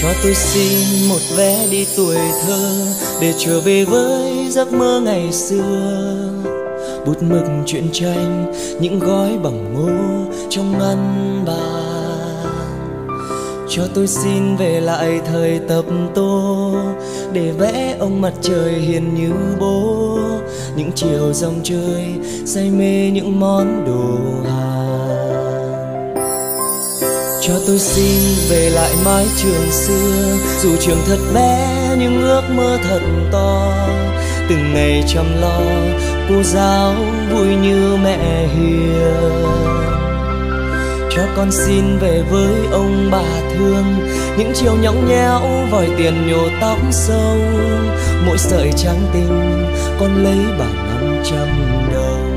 tôi xin một vé đi tuổi thơ, để trở về với giấc mơ ngày xưa. Bút mực truyện tranh, những gói bằng ngô trong ngăn bàn. Cho tôi xin về lại thời tập tô, để vẽ ông mặt trời hiền như bố. Những chiều dòng chơi, say mê những món đồ Hàn. Cho tôi xin về lại mái trường xưa, dù trường thật bé nhưng ước mơ thật to. Từng ngày chăm lo, cô giáo vui như mẹ hiền. Cho con xin về với ông bà thương, những chiều nhõng nhẽo vòi tiền nhổ tóc sâu. Mỗi sợi trắng tinh con lấy bằng 500 đồng.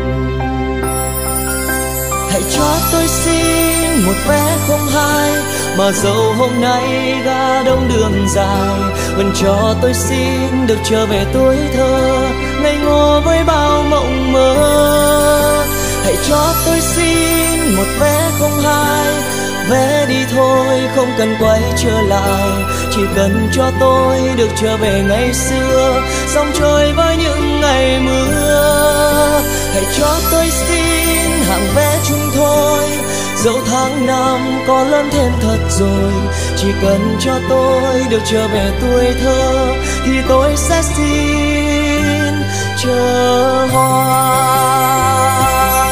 Hãy cho tôi xin một vé không hai, mà dẫu hôm nay ga đông đường dài, vẫn cho tôi xin được trở về tuổi thơ, ngây ngô với bao mộng mơ. Hãy cho tôi xin một vé không hai, vé đi thôi không cần quay trở lại, chỉ cần cho tôi được trở về ngày xưa, dòng trôi với những ngày mưa. Hãy cho tôi xin hạng vé chung thôi, dẫu tháng năm có lớn thêm thật rồi, chỉ cần cho tôi được trở về tuổi thơ, thì tôi sẽ xin chờ hoài.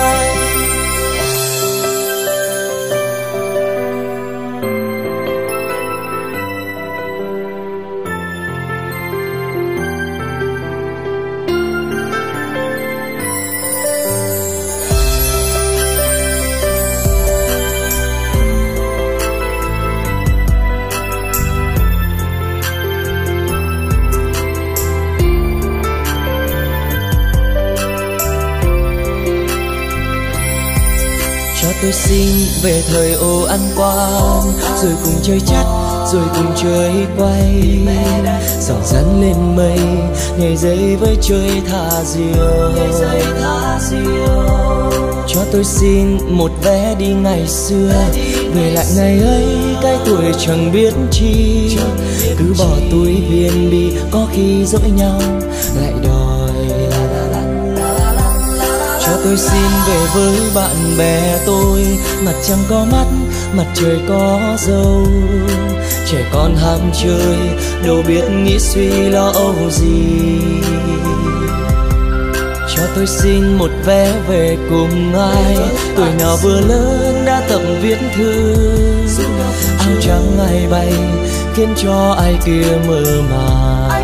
Tôi xin về thời ô ăn quan, rồi cùng chơi chắt, rồi cùng chơi quay, dòng rắn lên mây, nhảy dây với chơi thả diều. Cho tôi xin một vé đi ngày xưa, về lại ngày ấy cái tuổi chẳng biết chi, cứ bỏ túi viên bi có khi dỗi nhau lại đòi. Cho tôi xin về với bạn bè tôi, mặt trăng có mắt, mặt trời có dâu. Trẻ con ham chơi, đâu biết nghĩ suy lo âu gì. Cho tôi xin một vé về cùng ai, tuổi nào vừa lớn đã tập viết thư. Áo trắng ai bay, khiến cho ai kia mơ màng.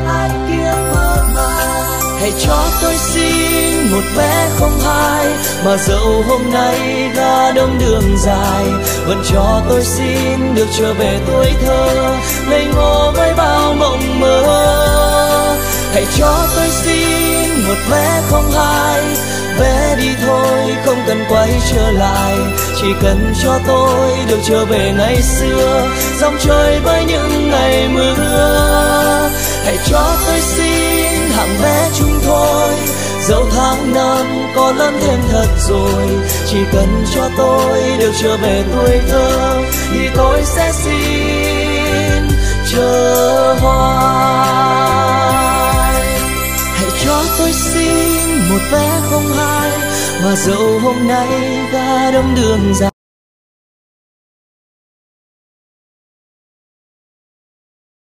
Hãy cho tôi xin một vé không hai, mà dẫu hôm nay ga đông đường dài, vẫn cho tôi xin được trở về tuổi thơ, ngây ngô với bao mộng mơ. Hãy cho tôi xin một vé không hai, vé đi thôi không cần quay trở lại, chỉ cần cho tôi được trở về ngày xưa, dòng trôi với những ngày mưa. Hãy cho tôi xin hạng vé chung thôi, dẫu tháng năm có lớn thêm thật rồi, chỉ cần cho tôi được trở về tuổi thơ, thì tôi sẽ xin chờ hoài. Hãy cho tôi xin một vé không hai, mà dẫu hôm nay ga đông đường dài.